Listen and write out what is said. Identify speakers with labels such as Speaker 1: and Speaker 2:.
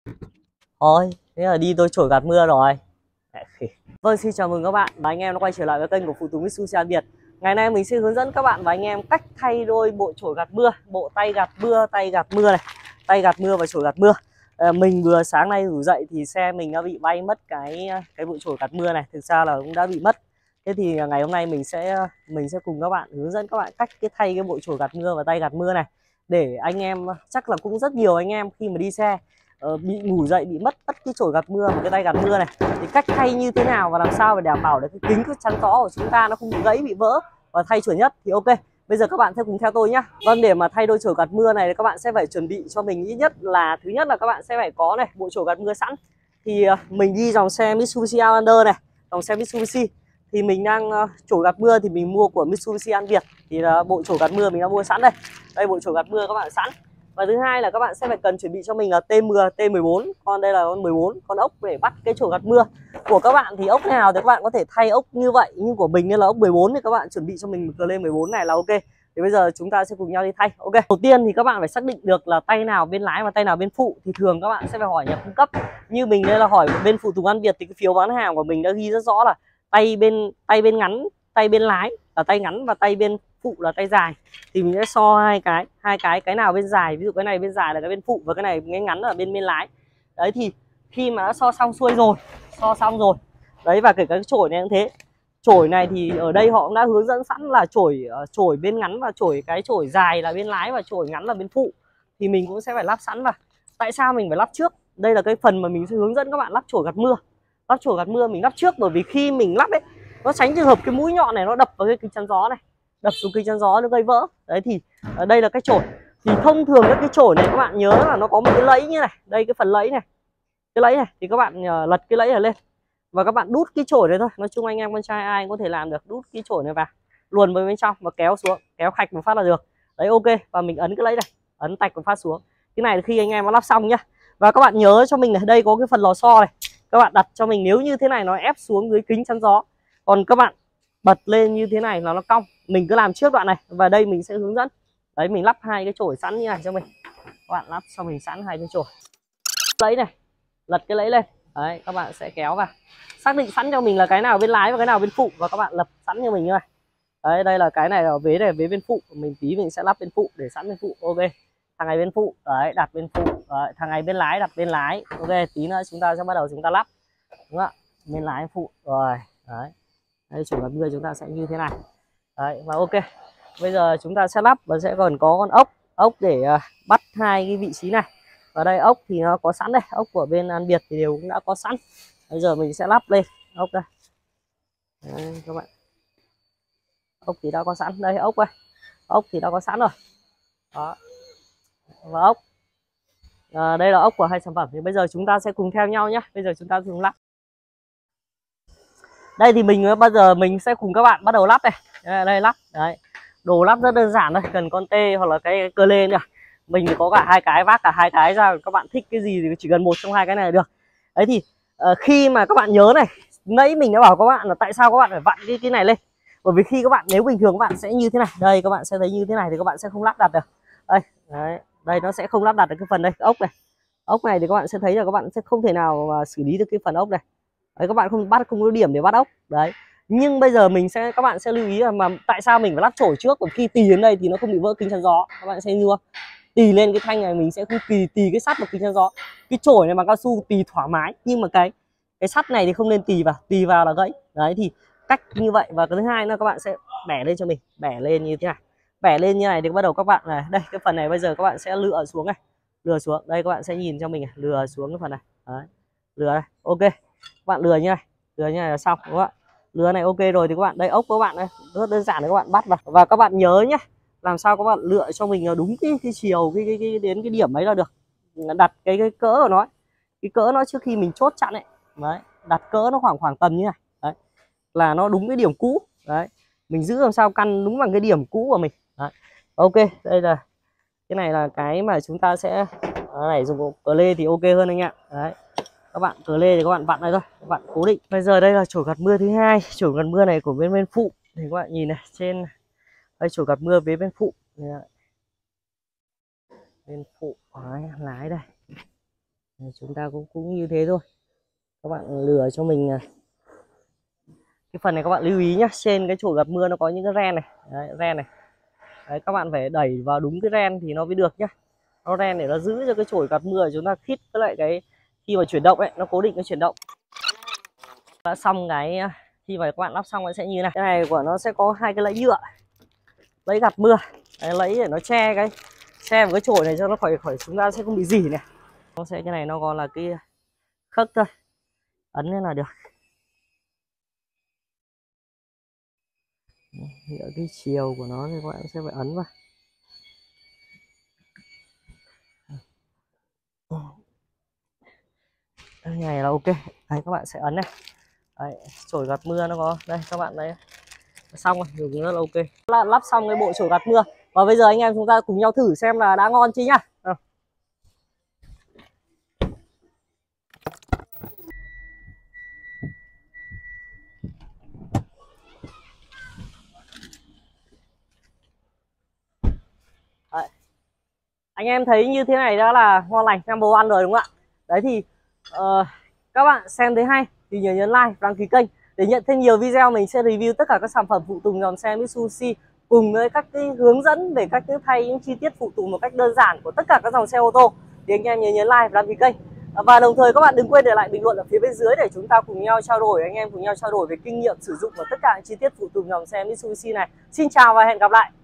Speaker 1: Thôi, thế là đi tôi chổi gạt mưa rồi. Vâng, xin chào mừng các bạn và anh em đã quay trở lại với kênh của Phụ Tùng Mitsubishi An Việt. Ngày nay mình sẽ hướng dẫn các bạn và anh em cách thay đôi bộ chổi gạt mưa, bộ tay gạt mưa, tay gạt mưa này, tay gạt mưa và chổi gạt mưa. Mình vừa sáng nay ngủ dậy thì xe mình đã bị bay mất cái bộ chổi gạt mưa này, thực ra là cũng đã bị mất. Thế thì ngày hôm nay mình sẽ cùng các bạn hướng dẫn các bạn cách thay cái bộ chổi gạt mưa và tay gạt mưa này, để anh em chắc là cũng rất nhiều anh em khi mà đi xe bị ngủ dậy bị mất cái chổi gạt mưa và cái tay gạt mưa này, thì cách thay như thế nào và làm sao để đảm bảo được cái kính chắn gió của chúng ta nó không bị gãy bị vỡ và thay chuẩn nhất thì ok. Bây giờ các bạn sẽ cùng theo tôi nhá. Vâng, để mà thay đôi chổi gạt mưa này thì các bạn sẽ phải chuẩn bị cho mình ít nhất là, thứ nhất là các bạn sẽ phải có này bộ chổi gạt mưa sẵn. Thì mình đi dòng xe Mitsubishi Outlander này, dòng xe Mitsubishi thì mình đang chổi gạt mưa thì mình mua của Mitsubishi An Việt, thì là bộ chổi gạt mưa mình đã mua sẵn đây. Đây, bộ chổi gạt mưa các bạn sẵn. Và thứ hai là các bạn sẽ phải cần chuẩn bị cho mình là T10, T14, con đây là con 14, con ốc để bắt cái chổi gạt mưa. Của các bạn thì ốc nào thì các bạn có thể thay ốc như vậy, nhưng của mình nên là ốc 14 thì các bạn chuẩn bị cho mình cờ lên 14 này là ok. Thì bây giờ chúng ta sẽ cùng nhau đi thay. Ok. Đầu tiên thì các bạn phải xác định được là tay nào bên lái và tay nào bên phụ, thì thường các bạn sẽ phải hỏi nhà cung cấp. Như mình đây là hỏi bên Phụ Tùng An Việt thì cái phiếu bán hàng của mình đã ghi rất rõ là tay bên ngắn, tay bên lái là tay ngắn và tay bên phụ là tay dài. Thì mình sẽ so hai cái nào bên dài, ví dụ cái này bên dài là cái bên phụ và cái này cái ngắn là bên lái. Đấy, thì khi mà đã so xong xuôi rồi, so xong rồi đấy, và kể cả cái chổi này cũng thế. Chổi này thì ở đây họ cũng đã hướng dẫn sẵn là chổi bên ngắn và cái chổi dài là bên lái và chổi ngắn là bên phụ, thì mình cũng sẽ phải lắp sẵn vào. Tại sao mình phải lắp trước? Đây là cái phần mà mình sẽ hướng dẫn các bạn lắp chổi gạt mưa. Lắp chổi gạt mưa mình lắp trước bởi vì khi mình lắp ấy, nó tránh trường hợp cái mũi nhọn này nó đập vào cái kính chắn gió này, đập xuống kính chắn gió nó gây vỡ. Đấy, thì ở đây là cái chổi. Thì thông thường các cái chổi này các bạn nhớ là nó có một cái lẫy như này, đây cái phần lẫy này, cái lẫy này thì các bạn lật cái lẫy này lên và các bạn đút cái chổi này thôi. Nói chung anh em con trai ai cũng có thể làm được, đút cái chổi này vào luồn vào bên trong và kéo xuống, kéo khạch một phát là được. Đấy, ok. Và mình ấn cái lẫy này, ấn tạch một phát xuống. Cái này là khi anh em nó lắp xong nhá. Và các bạn nhớ cho mình này, đây có cái phần lò xo này, các bạn đặt cho mình nếu như thế này nó ép xuống dưới kính chắn gió, còn các bạn bật lên như thế này là nó cong. Mình cứ làm trước đoạn này và đây mình sẽ hướng dẫn. Đấy, mình lắp hai cái chổi sẵn như này cho mình. Các bạn lắp cho mình sẵn hai cái chổi. Lẫy này, lật cái lẫy lên. Đấy, các bạn sẽ kéo vào. Xác định sẵn cho mình là cái nào bên lái và cái nào bên phụ và các bạn lập sẵn cho mình như này. Đấy, đây là cái này ở vế này, vế bên phụ. Mình tí mình sẽ lắp bên phụ để sẵn bên phụ. Ok. Thằng này bên phụ, đấy, đặt bên phụ. Đấy, thằng này bên lái đặt bên lái. Ok, tí nữa chúng ta sẽ bắt đầu chúng ta lắp. Đúng không ạ? Bên lái phụ rồi. Đấy. Đây, chổi gạt mưa chúng ta sẽ như thế này. Đấy, và ok. Bây giờ chúng ta sẽ lắp và sẽ còn có con ốc để bắt hai cái vị trí này. Ở đây ốc thì nó có sẵn đây, ốc của bên An Việt thì đều cũng đã có sẵn. Bây giờ mình sẽ lắp lên ốc đây. Đấy, các bạn, ốc thì đã có sẵn đây, ốc đây, ốc thì đã có sẵn rồi đó. Và ốc đây là ốc của hai sản phẩm. Thì bây giờ chúng ta sẽ cùng theo nhau nhé. Bây giờ chúng ta cùng lắp. Đây thì mình sẽ cùng các bạn bắt đầu lắp này. Đây lắp. Đấy, đồ lắp rất đơn giản thôi, cần con tê hoặc là cái cơ lê nữa. Mình thì có cả hai cái, vác cả hai cái ra, các bạn thích cái gì thì chỉ cần một trong hai cái này là được. Đấy thì khi mà các bạn nhớ này, nãy mình đã bảo các bạn là tại sao các bạn phải vặn cái này lên. Bởi vì khi các bạn, nếu bình thường các bạn sẽ như thế này, đây các bạn sẽ thấy như thế này thì các bạn sẽ không lắp đặt được. Đây, đấy, đây nó sẽ không lắp đặt được cái phần đây, ốc này. Ốc này thì các bạn sẽ thấy là các bạn sẽ không thể nào mà xử lý được cái phần ốc này. Đấy, các bạn không có điểm để bắt ốc. Đấy. Nhưng bây giờ các bạn sẽ lưu ý là mà tại sao mình phải lắp chổi trước, còn khi tì đến đây thì nó không bị vỡ kính chắn gió. Các bạn sẽ như tì lên cái thanh này mình sẽ không tì cái sắt vào kính chắn gió. Cái chổi này bằng cao su tì thoải mái, nhưng mà cái sắt này thì không nên tì vào là gãy. Đấy, thì cách như vậy. Và cái thứ hai là các bạn sẽ bẻ lên cho mình, bẻ lên như thế này, bẻ lên như này thì bắt đầu các bạn này, đây cái phần này bây giờ các bạn sẽ lựa xuống này, lừa xuống đây, các bạn sẽ nhìn cho mình này, lừa xuống cái phần này. Đấy, lừa đây, ok. Các bạn lừa như này là xong, đúng không ạ? Lừa này ok rồi thì các bạn, đây ốc các bạn đây, rất đơn giản để các bạn bắt vào. Và các bạn nhớ nhé, làm sao các bạn lựa cho mình là đúng cái chiều đến cái điểm ấy là được. Đặt cái cỡ của nó, cái cỡ nó trước khi mình chốt chặn ấy. Đấy, đặt cỡ nó khoảng tầm như này. Đấy, là nó đúng cái điểm cũ. Đấy, mình giữ làm sao căn đúng bằng cái điểm cũ của mình. Đấy, ok. Đây là cái này là cái mà chúng ta sẽ này, dùng cờ lê thì ok hơn anh ạ. Đấy, các bạn cờ lê thì các bạn vặn này thôi, các bạn cố định. Bây giờ đây là chổi gạt mưa thứ hai. Chổi gạt mưa này của bên phụ thì các bạn nhìn này, trên đây chổi gạt mưa với bên phụ. Bên phụ đấy, lái đây. Chúng ta cũng như thế thôi. Các bạn lừa cho mình cái phần này, các bạn lưu ý nhé, trên cái chổi gạt mưa nó có những cái ren này. Đấy, ren này. Đấy, các bạn phải đẩy vào đúng cái ren thì nó mới được nhá. Nó ren để nó giữ cho cái chổi gạt mưa của chúng ta khít với lại cái khi mà chuyển động ấy, nó cố định cái chuyển động. Đã xong cái khi mà các bạn lắp xong nó sẽ như này. Cái này của nó sẽ có hai cái lẫy nhựa, lẫy gạt mưa. Đấy, lẫy để nó che vào cái chổi này cho nó khỏi chúng ta sẽ không bị dỉ này. Nó sẽ cái này nó còn là cái khớp thôi, ấn lên là được. Ở cái chiều của nó thì các bạn sẽ phải ấn vào. Đây này là ok. Đấy, các bạn sẽ ấn này. Đấy, chổi gạt mưa nó có đây, các bạn đấy, xong rồi, dùng rất là ok. Lắp xong cái bộ chổi gạt mưa và bây giờ anh em chúng ta cùng nhau thử xem là đã ngon chưa nhá. Đấy. Anh em thấy như thế này đã là ngon lành number one rồi đúng không ạ? Đấy thì các bạn xem thấy hay thì nhớ nhấn like, đăng ký kênh để nhận thêm nhiều video. Mình sẽ review tất cả các sản phẩm phụ tùng dòng xe Mitsubishi cùng với các cái hướng dẫn về cách thay những chi tiết phụ tùng một cách đơn giản của tất cả các dòng xe ô tô. Thì anh em nhớ nhấn like, đăng ký kênh và đồng thời các bạn đừng quên để lại bình luận ở phía bên dưới để chúng ta cùng nhau trao đổi, anh em cùng nhau trao đổi về kinh nghiệm sử dụng và tất cả những chi tiết phụ tùng dòng xe Mitsubishi này. Xin chào và hẹn gặp lại.